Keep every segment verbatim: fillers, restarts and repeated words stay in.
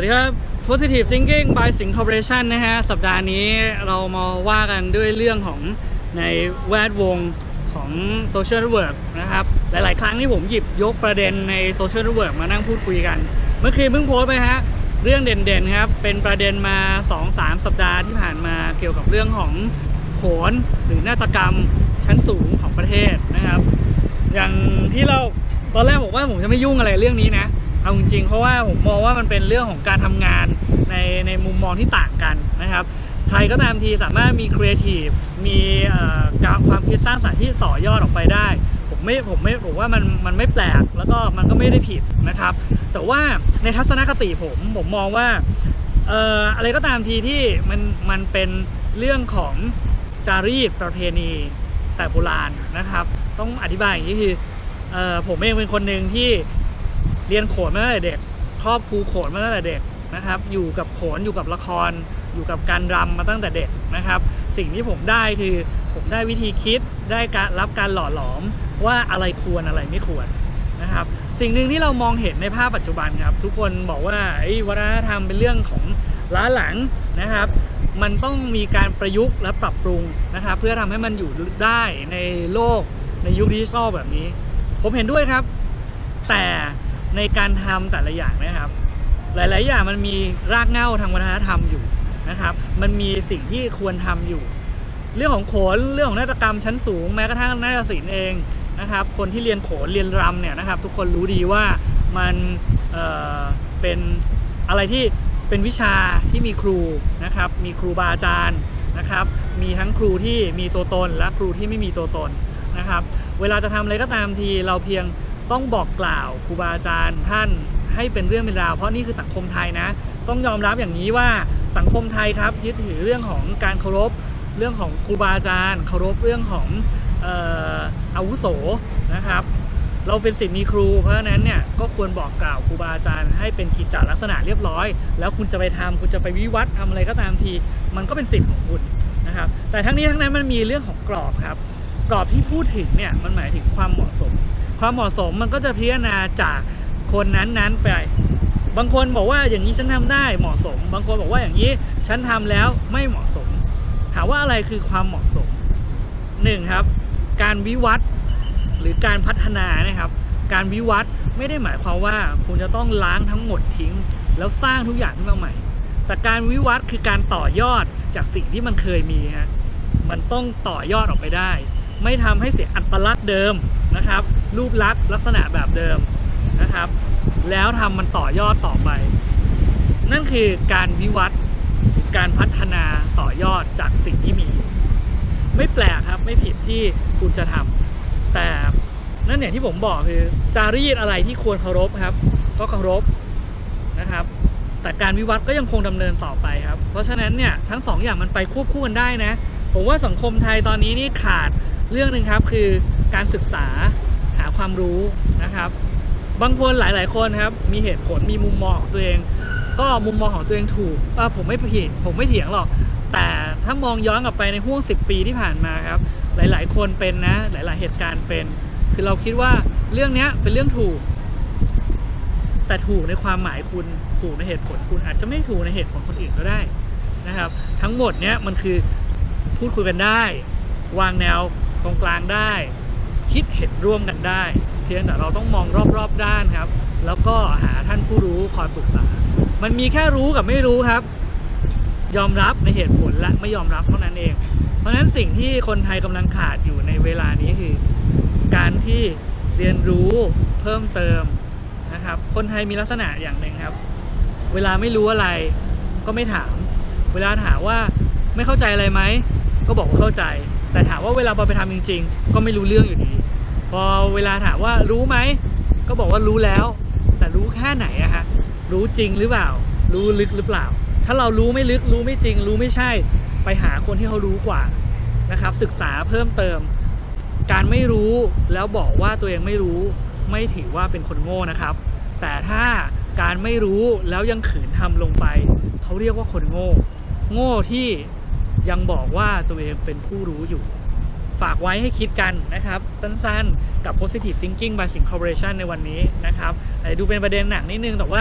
วัสดีครับ Positive Thinking by Sing Corporation นะฮะสัปดาห์นี้เรามาว่ากันด้วยเรื่องของในแวดวงของ Social Network นะครับหลายๆครั้งที่ผมหยิบยกประเด็นใน Social Network มานั่งพูดคุยกันเมื่อคืนเพิ่งโพสต์ไปฮะเรื่องเด่นๆครับเป็นประเด็นมา สองถึงสาม สัปดาห์ที่ผ่านมาเกี่ยวกับเรื่องของโขนหรือนาฏกรรมชั้นสูงของประเทศนะครับอย่างที่เราตอนแรกบอกว่าผมจะไม่ยุ่งอะไรเรื่องนี้นะเอาจริงๆเพราะว่าผมมองว่ามันเป็นเรื่องของการทำงานในในมุมมองที่ต่างกันนะครับใครก็ตามทีสามารถมีครีเอทีฟมีความคิดสร้างสรรค์ที่ต่อยอดออกไปได้ผมไม่ผมไม่ผมว่ามันมันไม่แปลกแล้วก็มันก็ไม่ได้ผิดนะครับแต่ว่าในทัศนคติผมผมมองว่าเอ่ออะไรก็ตามทีที่มันมันเป็นเรื่องของจารีตประเพณีแต่โบราณนะครับต้องอธิบายอย่างนี้คือเอ่อผมเองเป็นคนหนึ่งที่เรียนโขนมาตั้งแต่เด็กชอบครูโขนมาตั้งแต่เด็กนะครับอยู่กับโขนอยู่กับละครอยู่กับการรำมาตั้งแต่เด็กนะครับสิ่งที่ผมได้คือผมได้วิธีคิดได้การรับการหล่อหลอมว่าอะไรควรอะไรไม่ควรนะครับสิ่งหนึ่งที่เรามองเห็นในภาพปัจจุบันครับทุกคนบอกว่าไอ้วัฒนธรรมเป็นเรื่องของล้าหลังนะครับมันต้องมีการประยุกต์และปรับปรุงนะครับเพื่อทำให้มันอยู่ได้ในโลกในยุคดิจิทัลแบบนี้ผมเห็นด้วยครับแต่ในการทำแต่ละอย่างนะครับหลายๆอย่างมันมีรากเหง้าทางวัฒนธรรมอยู่นะครับมันมีสิ่งที่ควรทำอยู่เรื่องของโขนเรื่องของนาฏกรรมชั้นสูงแม้กระทั่งนาฏศิลป์เองนะครับคนที่เรียนโขนเรียนรำเนี่ยนะครับทุกคนรู้ดีว่ามันเอ่อเป็นอะไรที่เป็นวิชาที่มีครูนะครับมีครูบาอาจารย์นะครับมีทั้งครูที่มีตัวตนและครูที่ไม่มีตัวตนนะครับเวลาจะทำอะไรก็ตามทีเราเพียงต้องบอกกล่าวครูบาอาจารย์ท่านให้เป็นเรื่องเป็นราวเพราะนี่คือสังคมไทยนะต้องยอมรับอย่างนี้ว่าสังคมไทยครับยึดถือเรื่องของการเคารพเรื่องของครูบาอาจารย์เคารพเรื่องของเอ่ออาวุโสนะครับเราเป็นศิษย์มีครูเพราะฉะนั้นเนี่ยก็ควรบอกกล่าวครูบาอาจารย์ให้เป็นกิจจลักษณะเรียบร้อยแล้วคุณจะไปทำคุณจะไปวิวัฒน์ทำอะไรก็ตามทีมันก็เป็นสิทธิ์ของคุณนะครับแต่ทั้งนี้ทั้งนั้นมันมีเรื่องของกรอบครับกรอบที่พูดถึงเนี่ยมันหมายถึงความเหมาะสมความเหมาะสมมันก็จะพิจารณาจากคนนั้นๆไปบางคนบอกว่าอย่างนี้ฉันทำได้เหมาะสมบางคนบอกว่าอย่างนี้ฉันทำแล้วไม่เหมาะสมถามว่าอะไรคือความเหมาะสมหนึ่งครับการวิวัฒน์หรือการพัฒนานะครับการวิวัฒน์ไม่ได้หมายความว่าคุณจะต้องล้างทั้งหมดทิ้งแล้วสร้างทุกอย่างขึ้นมาใหม่แต่การวิวัฒน์คือการต่อยอดจากสิ่งที่มันเคยมีฮะมันต้องต่อยอดออกไปได้ไม่ทำให้เสียอัตลักษณ์เดิมนะครับรูปลักษณ์ลักษณะแบบเดิมนะครับแล้วทำมันต่อยอดต่อไปนั่นคือการวิวัฒน์การพัฒนาต่อยอดจากสิ่งที่มีไม่แปลกครับไม่ผิดที่คุณจะทำแต่นั่นเนี่ยที่ผมบอกคือจารีตอะไรที่ควรเคารพครับก็เคารพนะครับแต่การวิวัฒน์ก็ยังคงดำเนินต่อไปครับเพราะฉะนั้นเนี่ยทั้งสองอย่างมันไปควบคู่กันได้นะผมว่าสังคมไทยตอนนี้นี่ขาดเรื่องหนึ่งครับคือการศึกษาหาความรู้นะครับบางคนหลายๆคนครับมีเหตุผลมีมุมมองของตัวเองก็มุมมองของตัวเองถูกว่าผมไม่ผิดผมไม่เถียงหรอกแต่ถ้ามองย้อนกลับไปในห่วงสิบปีที่ผ่านมาครับหลายๆคนเป็นนะหลายๆเหตุการณ์เป็นคือเราคิดว่าเรื่องนี้เป็นเรื่องถูกแต่ถูกในความหมายคุณถูกในเหตุผลคุณอาจจะไม่ถูกในเหตุผลคนอื่นก็ได้นะครับทั้งหมดเนี้ยมันคือพูดคุยกันได้วางแนวตรงกลางได้คิดเห็นร่วมกันได้เพียงแต่เราต้องมองรอบๆด้านครับแล้วก็หาท่านผู้รู้คอยปรึกษามันมีแค่รู้กับไม่รู้ครับยอมรับในเหตุผลและไม่ยอมรับเท่านั้นเองเพราะฉะนั้นสิ่งที่คนไทยกำลังขาดอยู่ในเวลานี้คือการที่เรียนรู้เพิ่มเติมนะครับคนไทยมีลักษณะอย่างหนึ่งครับเวลาไม่รู้อะไรก็ไม่ถามเวลาถามว่าไม่เข้าใจอะไรไหมก็บอกว่าเข้าใจแต่ถามว่าเวลาพอไปทำจริงๆก็ไม่รู้เรื่องอยู่ดีพอเวลาถามว่ารู้ไหมก็บอกว่ารู้แล้วแต่รู้แค่ไหนอะฮะรู้จริงหรือเปล่ารู้ลึกหรือเปล่าถ้าเรารู้ไม่ลึกรู้ไม่จริงรู้ไม่ใช่ไปหาคนที่เขารู้กว่านะครับศึกษาเพิ่มเติมการไม่รู้แล้วบอกว่าตัวเองไม่รู้ไม่ถือว่าเป็นคนโง่นะครับแต่ถ้าการไม่รู้แล้วยังขืนทำลงไปเขาเรียกว่าคนโง่โง่ที่ยังบอกว่าตัวเองเป็นผู้รู้อยู่ฝากไว้ให้คิดกันนะครับสั้นๆกับ Positive Thinking by Sing Corporation ในวันนี้นะครับดูเป็นประเด็นหนักนิดนึงแต่ว่า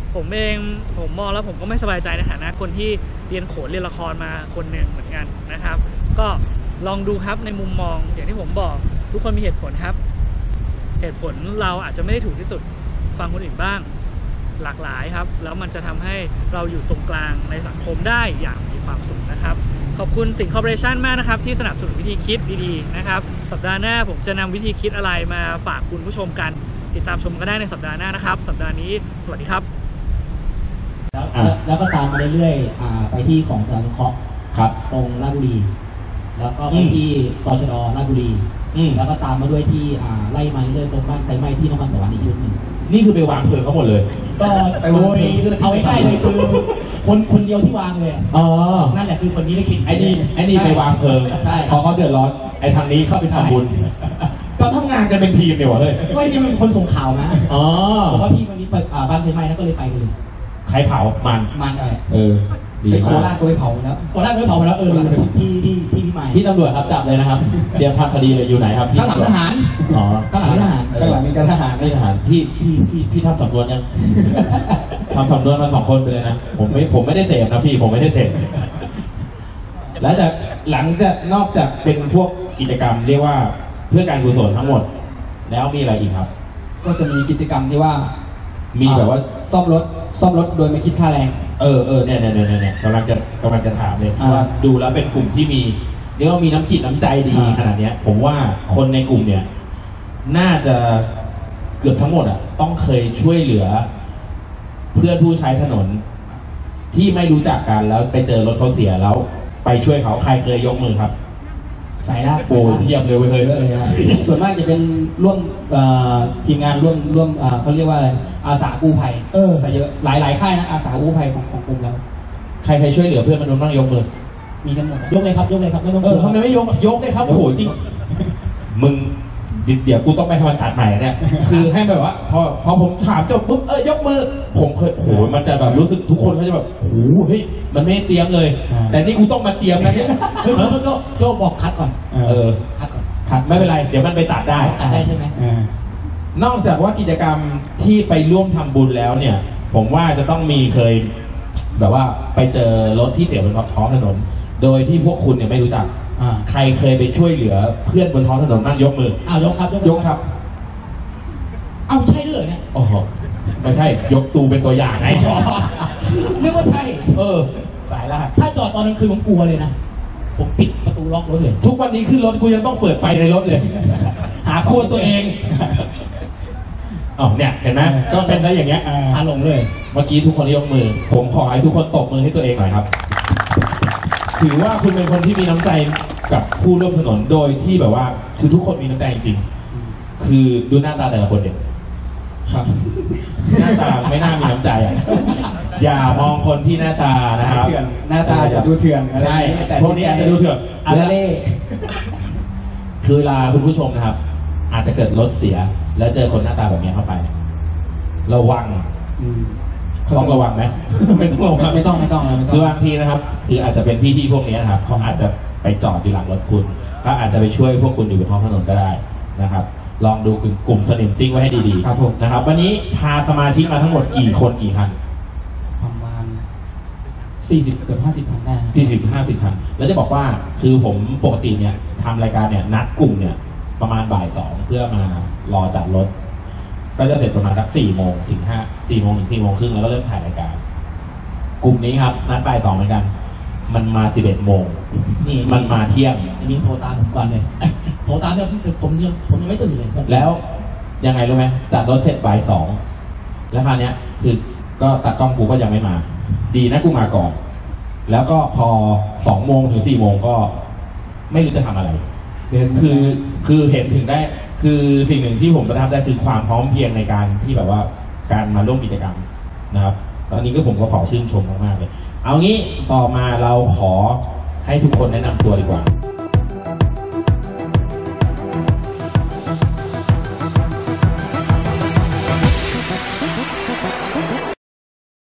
ผมเองผมมองแล้วผมก็ไม่สบายใจในฐานะคนที่เรียนโขนเรียนละครมาคนหนึ่งเหมือนกันนะครับก็ลองดูครับในมุมมองอย่างที่ผมบอกทุกคนมีเหตุผลครับเหตุผลเราอาจจะไม่ได้ถูกที่สุดฟังคนอื่นบ้างหลากหลายครับแล้วมันจะทำให้เราอยู่ตรงกลางในสังคมได้อย่างมีความสุขนะครับขอบคุณสิงห์คอร์ปอเรชั่นมากนะครับที่สนับสนุนวิธีคิดดีๆนะครับสัปดาห์หน้าผมจะนำวิธีคิดอะไรมาฝากคุณผู้ชมกันติดตามชมกันได้ในสัปดาห์หน้านะครับสัปดาห์นี้สวัสดีครับแล้วแล้วก็ตามมาเรื่อยๆไปที่ของสารนุเคราะห์ครับตรงราชบุรีแล้วก็ไปที่กชดราชบุรีแล้วก็ตามมาด้วยที่ไล่มาเรื่อยๆตรงบ้านไฟไหม้ที่นครสวรรค์อีกชุดหนึ่งนี่คือไปวางเพลิงเขาหมดเลยก็ไปโวยเอาใกล้เลยคือคนคนเดียวที่วางเลยอ๋อนั่นแหละคือคนนี้ได้คิดไอ้นี่ไอ้นี่ไปวางเพลิงใช่พอเขาเดือดร้อนไอ้ทางนี้เข้าไปทำบุญก็ทำงานกันเป็นทีมเดียวเลยไม่ใช่เป็นคนส่งข่าวนะอ๋อผมว่าพี่วันนี้ไปบ้านไฟไหม้แล้วก็เลยไปเลยใครเผามันมันอะไรเออไปโคราชก็ไปเผาแล้วโคราชก็ไปเผาแล้วเออที่ที่ที่พี่ใหม่พี่ตำรวจครับจับเลยนะครับเตรียมทำคดีเลยอยู่ไหนครับข้างหลังทหารอ๋อข้างหลังทหารข้างหลังมีการทหารไม่ทหารพี่พี่พี่พี่ทำสำนวนยังทำสำนวนมาสองคนไปเลยนะผมไม่ผมไม่ได้เสพนะพี่ผมไม่ได้เสพแล้วจากหลังจากนอกจากเป็นพวกกิจกรรมเรียกว่าเพื่อการกุศลทั้งหมดแล้วมีอะไรอีกครับก็จะมีกิจกรรมที่ว่ามีแบบว่าซ่อมรถซ่อมรถโดยไม่คิดค่าแรงเออเออเนี่ยเนี่ยเนี่ยเนี่ยกำลังจะกำลังจะถามเลยว่าดูแล้วเป็นกลุ่มที่มีเรียกว่ามีน้ำจิตน้ำใจดีขนาดนี้ผมว่าคนในกลุ่มเนี่ยน่าจะเกือบทั้งหมดอ่ะต้องเคยช่วยเหลือเพื่อนผู้ใช้ถนนที่ไม่รู้จักกันแล้วไปเจอรถเขาเสียแล้วไปช่วยเขาใครเคยยกมือครับสายล่าโอ้เทียบเลยเคยเลยส่วนมากจะเป็นร่วมทีมงานร่วมร่วมเขาเรียกว่าอะไรอาสากู้ภัยเออใส่เยอะหลายหลายค่ายนะอาสากู้ภัยของของกลุ่มเราใครใครช่วยเหลือเพื่อนมนุษย์บ้างยกมือมีกันหมดยกเลยครับยกเลยครับไม่ต้องเออทำไมไม่ยกยกเลยครับโอ้โหจริงมึงเดี๋ยวกูต้องไปทำการใหม่เนี่ยคือให้แบบว่าพอพอผมถามจบปุ๊บเออยกมือผมเคยโหมันจะแบบรู้สึกทุกคนเขาจะแบบโอ้โหเฮ้ยมันไม่เตรียมเลยแต่นี่กูต้องมาเตรียมนะเนี่ยคือก็ก็ก็บอกคัดก่อนเออคัดก่อนคัดไม่เป็นไรเดี๋ยวมันไปตัดได้ตัดได้ใช่ไหมนอกจากว่ากิจกรรมที่ไปร่วมทำบุญแล้วเนี่ยผมว่าจะต้องมีเคยแบบว่าไปเจอรถที่เสียบนท้องถนนโดยที่พวกคุณเนี่ยไม่รู้จักใครเคยไปช่วยเหลือเพื่อนบนท้องถนนบ้างยกมืออ้าวยกครับยกครับอ้าวใช่ด้วยเนี่ยโอ้โหไม่ใช่ยกตูเป็นตัวอย่างไงนึกว่าใช่เออสายลากถ้าจอดตอนกลางคืนผมกลัวเลยนะผมปิดประตูล็อกรถเลยทุกวันนี้ขึ้นรถกูยังต้องเปิดไฟในรถเลยหาพวกตัวเองอ๋อเนี่ยเห็นไหมก็เป็นได้อย่างเงี้ยอ่าลงเลยเมื่อกี้ทุกคนยกมือผมขอให้ทุกคนตบมือให้ตัวเองหน่อยครับถือว่าคุณเป็นคนที่มีน้ำใจกับผู้ร่วมถนนโดยที่แบบว่าคือทุกคนมีน้ำใจจริงๆคือดูหน้าตาแต่ละคนเด็กครับหน้าตาไม่น่ามีน้ำใจอ่ะอย่ามองคนที่หน้าตานะครับหน้าตาจะดูเถื่อนใช่พวกนี้อาจจะดูเถื่อนอะไรเล่คือเวลาคุณผู้ชมนะครับอาจจะเกิดรถเสียแล้วเจอคนหน้าตาแบบนี้เข้าไประวังต้องระวังไหมไม่ต้องระวังไม่ต้องไม่ต้องคือบางทีนะครับคืออาจจะเป็นพี่ที่พวกนี้นะครับเขาอาจจะไปจอดอยู่หลังรถคุณก็อาจจะไปช่วยพวกคุณอยู่บนท้องถนนก็ได้นะครับลองดูกลุ่มสนิมติ้งไว้ให้ดีๆครับผมนะครับวันนี้พาสมาชิกมาทั้งหมดกี่คนกี่คันประมาณสี่สิบเกือบห้าสิบคันได้สี่สิบห้าสิบคันแล้วจะบอกว่าคือผมปกติเนี่ยทำรายการเนี่ยนัดกลุ่มเนี่ยประมาณบ่ายสองเพื่อมารอจัดรถก็จะเสร็จประมาณสักสี่โมงถึงห้าสี่โมงถึงสี่โมงครึ่งแล้วก็เริ่มถ่ายรายการกลุ่มนี้ครับนัดบ่ายสองเหมือนกันมันมาสิบเอ็ดโมงนี่มันมาเที่ยงอันนี้โทรตามผมก่อนเลยโทรตามเนี่ยผมยังผมยังไม่ตื่นเลยแล้วยังไงรู้ไหมจัดรถเสร็จบ่ายสองแล้วคราวนี้คือก็ตากล้องกูก็ยังไม่มาดีนะกูมาก่อนแล้วก็พอสองโมงถึงสี่โมงก็ไม่รู้จะทำอะไรคือคือเห็นถึงได้คือสิ่งหนึ่งที่ผมประทับใจคือความพร้อมเพรียงในการที่แบบว่าการมาร่วมกิจกรรมนะครับตอนนี้ก็ผมก็ขอชื่นชมมากๆเลยเอางี้ต่อมาเราขอให้ทุกคนแนะนำตัวดีกว่า